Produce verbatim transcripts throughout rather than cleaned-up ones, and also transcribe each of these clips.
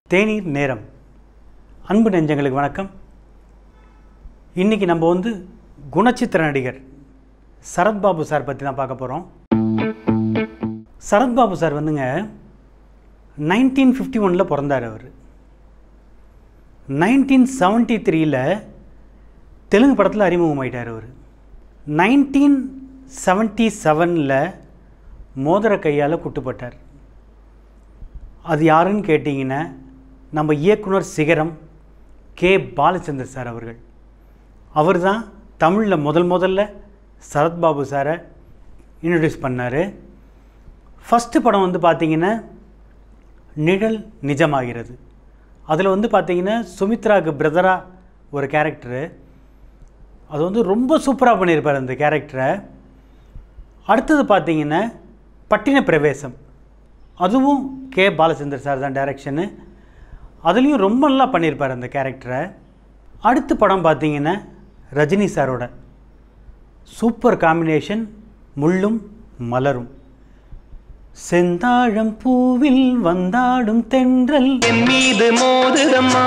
தேநீர் நேரம். அன்பு நெஞ்சங்களுக்கு வணக்கம். இன்றைக்கி நம்ம வந்து குணச்சித்திர நடிகர் சரத் பாபு சார் பற்றி தான் பார்க்க போகிறோம். சரத் பாபு சார் வந்துங்க நைன்டீன் ஃபிஃப்டி ஒனில் பிறந்தார். அவர் நைன்டீன் செவன்ட்டி த்ரீயில் தெலுங்கு படத்தில் அறிமுகமாயிட்டார். அவர் நைன்டீன் செவன்ட்டி செவனில் மோதிர கையால் குட்டுப்பட்டார். அது யாருன்னு கேட்டிங்கன்னா நம்ம இயக்குனர் சிகரம் கே பாலச்சந்தர் சார் அவர்கள். அவர் தான் தமிழில் முதல் முதல்ல சரத் பாபு சாரை இன்ட்ரடியூஸ் பண்ணார். ஃபஸ்ட்டு படம் வந்து பார்த்திங்கன்னா நிழல் நிஜமாகிறது. அதில் வந்து பார்த்திங்கன்னா சுமித்ராவுக்கு பிரதராக ஒரு கேரக்டரு, அது வந்து ரொம்ப சூப்பராக பண்ணியிருப்பார் அந்த கேரக்டரை. அடுத்தது பார்த்திங்கன்னா பட்டின பிரவேசம், அதுவும் கே பாலச்சந்தர் சார் தான் டைரக்ஷனு. அதுலேயும் ரொம்ப நல்லா பண்ணியிருப்பார் அந்த கேரக்டரை. அடுத்த படம் பார்த்திங்கன்னா ரஜினி சாரோட சூப்பர் காம்பினேஷன் முள்ளும் மலரும். செந்தாழம் பூவில் வந்தாடும் தென்றல் மீது மோதுதம்மா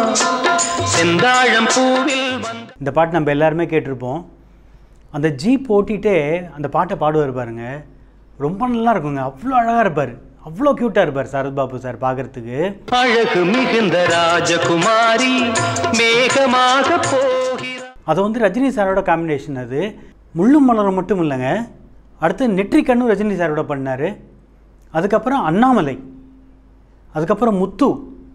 செந்தாழம் பூவில். இந்த பாட்டு நம்ம எல்லாருமே கேட்டிருப்போம். அந்த ஜீப் ஓட்டிகிட்டே அந்த பாட்டை பாடுவார் பாருங்க, ரொம்ப நல்லா இருக்குங்க. அவ்வளோ அழகாக இருப்பார், அவ்வளோ க்யூட்டாக இருப்பார் சரத் பாபு சார் பார்க்குறதுக்கு. அழகு மிகுந்த ராஜகுமாரி மேகமாக போகிறார். அது வந்து ரஜினி சாரோட காம்பினேஷன். அது முள்ளும் மலரும் மட்டும் இல்லைங்க, அடுத்து நெற்றிக்கண்ணும் ரஜினி சாரோட பண்ணார். அதுக்கப்புறம் அண்ணாமலை, அதுக்கப்புறம் முத்து,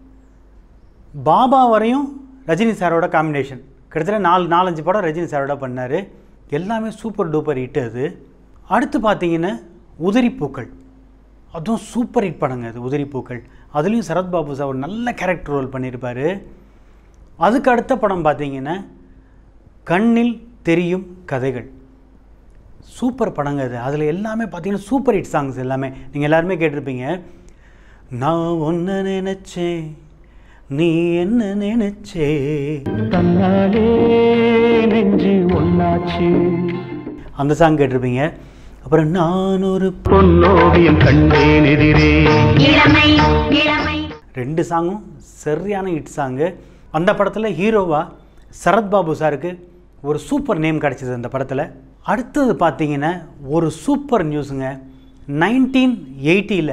பாபா வரையும் ரஜினி சாரோட காம்பினேஷன். கிட்டத்தட்ட நாலு நாலஞ்சு படம் ரஜினி சாரோட பண்ணார். எல்லாமே சூப்பர் டூப்பர் ஹிட். அது அடுத்து பார்த்திங்கன்னா உதிரி பூக்கள், அதுவும் சூப்பர் ஹிட் படங்க அது உதிரி பூக்கள். அதுலேயும் சரத் பாபு சார் ஒரு நல்ல கேரக்டர் ரோல் பண்ணியிருப்பார். அதுக்கு அடுத்த படம் பார்த்திங்கன்னா கண்ணில் தெரியும் கதைகள், சூப்பர் படங்க அது. அதில் எல்லாமே பார்த்திங்கன்னா சூப்பர் ஹிட் சாங்ஸ் எல்லாமே நீங்கள் எல்லாருமே கேட்டிருப்பீங்க. நான் ஒன்று நினச்சேன் நீ என்ன நினைச்சே தன்னாலே நெஞ்சு ஒன்னாச்சு, அந்த சாங் கேட்டிருப்பீங்க. அப்புறம் நான் ஒரு பொன்னோவியம் கண்டேன் எதிரே, ரெண்டு சாங்கும் சரியான ஹிட் சாங்கு. அந்த படத்தில் ஹீரோவாக சரத் பாபு சாருக்கு ஒரு சூப்பர் நேம் கிடச்சிது அந்த படத்தில். அடுத்தது பார்த்திங்கன்னா ஒரு சூப்பர் நியூஸுங்க. நைன்டீன் எயிட்டியில்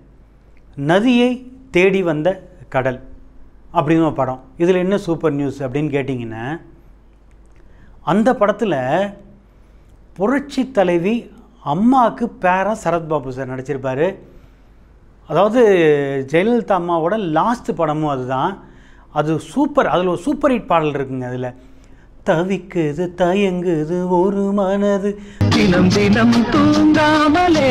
நதியை தேடி வந்த கடல் அப்படின்னு ஒரு படம். இதில் என்ன சூப்பர் நியூஸ் அப்படின்னு கேட்டிங்கன்னா, அந்த படத்தில் புரட்சி தலைவி அம்மாவுக்கு பேராக சரத் பாபு சார் நடிச்சிருப்பார். அதாவது ஜெயலலிதா அம்மாவோட லாஸ்ட் படமும் அதுதான். அது சூப்பர். அதில் ஒரு சூப்பர் ஹிட் பாடல் இருக்குங்க. அதில் தவிக்குது தயங்குது ஒரு மனது தினம் தினம் தூங்காமலே,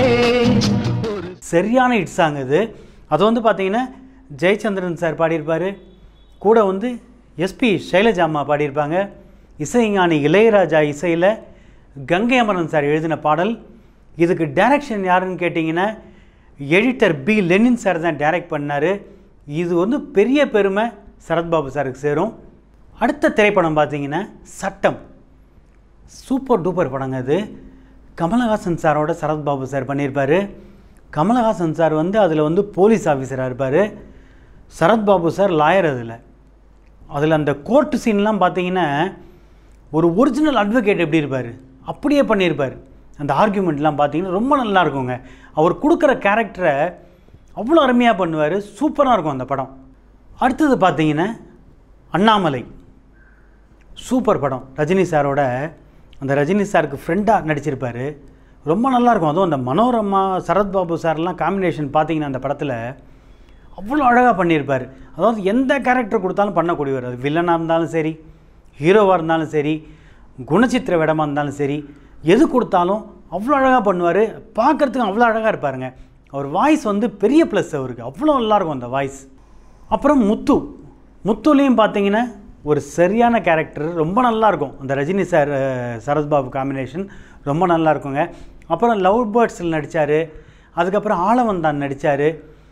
சரியான ஹிட் சாங் அது. அது வந்து பார்த்திங்கன்னா ஜெயச்சந்திரன் சார் பாடியிருப்பார், கூட வந்து எஸ்பி சைலஜா அம்மா பாடியிருப்பாங்க. இசைஞானி இளையராஜா இசையில் கங்கை அமரன் சார் எழுதின பாடல். இதுக்கு டைரக்ஷன் யாருன்னு கேட்டிங்கன்னா எடிட்டர் பி லெனின் சார் தான் டைரக்ட் பண்ணார். இது வந்து பெரிய பெருமை சரத் பாபு சாருக்கு சேரும். அடுத்த திரைப்படம் பார்த்திங்கன்னா சட்டம், சூப்பர் டூப்பர் படங்க அது. கமல்ஹாசன் சாரோட சரத் பாபு சார் பண்ணியிருப்பார். கமல்ஹாசன் சார் வந்து அதில் வந்து போலீஸ் ஆஃபீஸராக இருப்பார், சரத் பாபு சார் லாயர். அதில் அதில் அந்த கோர்ட்டு சீன்லாம் பார்த்திங்கன்னா ஒரு ஒரிஜினல் அட்வொகேட் எப்படி இருப்பார் அப்படியே பண்ணியிருப்பார். அந்த ஆர்கியூமெண்ட்லாம் பார்த்திங்கன்னா ரொம்ப நல்லா இருக்குங்க. அவர் கொடுக்குற கேரக்டரை அவ்வளோ அருமையாக பண்ணுவார், சூப்பராக இருக்கும் அந்த படம். அடுத்தது பார்த்திங்கன்னா அண்ணாமலை, சூப்பர் படம். ரஜினி சாரோட அந்த ரஜினி சாருக்கு ஃப்ரெண்டாக நடிச்சிருப்பார், ரொம்ப நல்லாயிருக்கும். அதுவும் அந்த மனோரமா சரத் பாபு சார்லாம் காம்பினேஷன் பார்த்திங்கன்னா அந்த படத்தில் அவ்வளோ அழகாக பண்ணியிருப்பார். அதாவது எந்த கேரக்டர் கொடுத்தாலும் பண்ணக்கூடியவர். அது வில்லனாக இருந்தாலும் சரி, ஹீரோவாக இருந்தாலும் சரி, குணச்சித்திர விடமாக இருந்தாலும் சரி, எது கொடுத்தாலும் அவ்வளோ அழகாக பண்ணுவார். பார்க்குறதுக்கு அவ்வளோ அழகாக இருப்பாருங்க. அவர் வாய்ஸ் வந்து பெரிய ப்ளஸ் அவருக்கு, அவ்வளோ நல்லாயிருக்கும் அந்த வாய்ஸ். அப்புறம் முத்து, முத்துலேயும் பார்த்திங்கன்னா ஒரு சரியான கேரக்டர், ரொம்ப நல்லாயிருக்கும். அந்த ரஜினி சார் சரத் பாபு காம்பினேஷன் ரொம்ப நல்லா இருக்குங்க. அப்புறம் லவ் பேர்ட்ஸில் நடித்தார், அதுக்கப்புறம் ஆளவந்தான் நடித்தார்.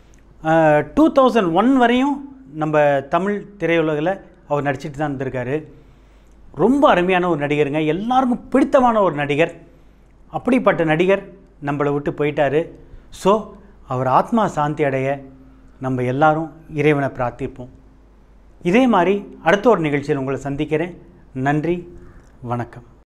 டூ தௌசண்ட் ஒன் வரையும் நம்ம தமிழ் திரையுலகில் அவர் நடிச்சிட்டு தான் இருந்திருக்காரு. ரொம்ப அருமையான ஒரு நடிகருங்க, எல்லாருக்கும் பிடித்தமான ஒரு நடிகர். அப்படிப்பட்ட நடிகர் நம்மளை விட்டு போயிட்டார். ஸோ அவர் ஆத்மா சாந்தி அடைய நம்ம எல்லாரும் இறைவனை பிரார்த்திப்போம். இதே மாதிரி அடுத்த ஒரு நிகழ்ச்சியில் உங்களை சந்திக்கிறேன். நன்றி, வணக்கம்.